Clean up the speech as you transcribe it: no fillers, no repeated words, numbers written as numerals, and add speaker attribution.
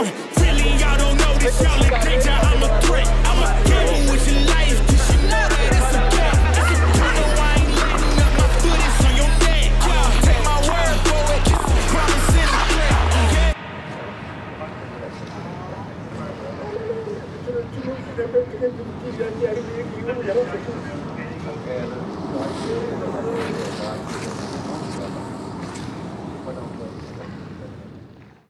Speaker 1: Really, y'all don't know this, y'all in danger. I'm a threat. I'm a gamble with your life, cause you know that it's a bet. You know I ain't letting up, my foot is on your neck. Take my word for it, it's a promise and a threat.
Speaker 2: Okay.